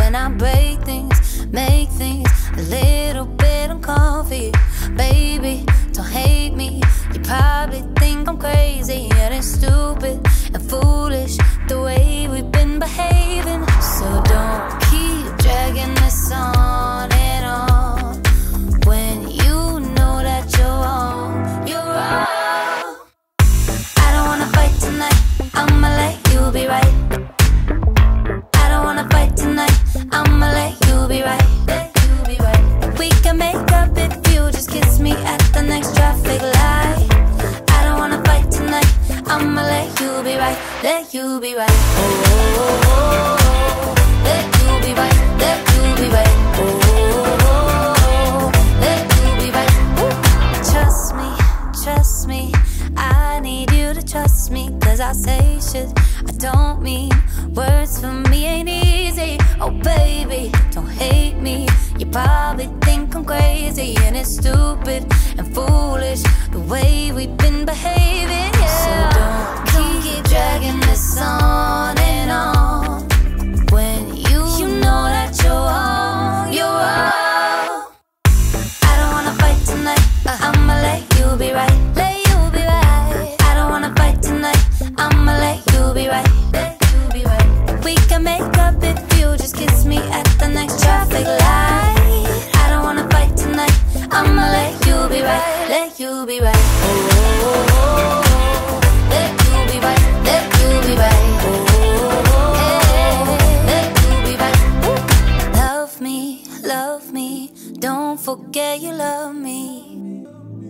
when I break things, make things a little bit uncomfy. Baby, don't hate me. You probably think I'm crazy and it's stupid and foolish the way we've been behaving. So don't keep dragging this on and on when you know that you're wrong. You're wrong. I don't wanna fight tonight, I'ma let you be right. I don't wanna fight tonight, I'ma let you be right. Let you be right. We can make up if you just kiss me at the next traffic light. I don't wanna fight tonight, I'ma let you be right. Let you be right. Oh, oh, oh, oh. Let you be right. Let you be right. Oh, oh, oh. Let you be right. Ooh. Trust me, I need you to trust me. Cause I say shit I don't mean. Words for me ain't easy. Oh baby, don't hate me. You probably think I'm crazy and it's stupid and foolish the way we've been behaving, yeah. So don't keep dragging this on and on when you know that you're wrong. You're wrong. I don't wanna fight tonight, I'ma let you be right. Let you be right. I don't wanna fight tonight, I'ma let you be right. Let you be right. We can make up if you just kiss me at the next traffic light. I don't wanna fight tonight, I'ma let you be right. Let you be right. Oh, oh, oh, oh. Let you be right. Let you be right. Oh, oh, oh, oh. Let you be right. Ooh. Love me, don't forget you love me.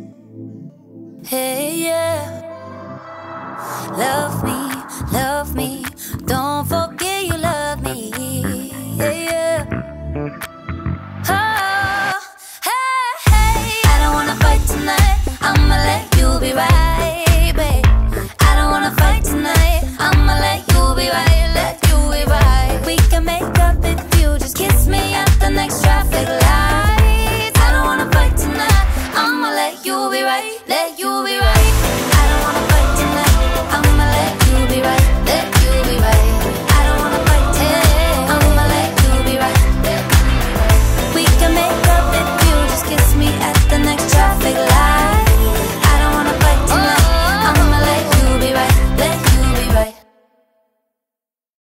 Hey, yeah. Love me, don't forget you love me.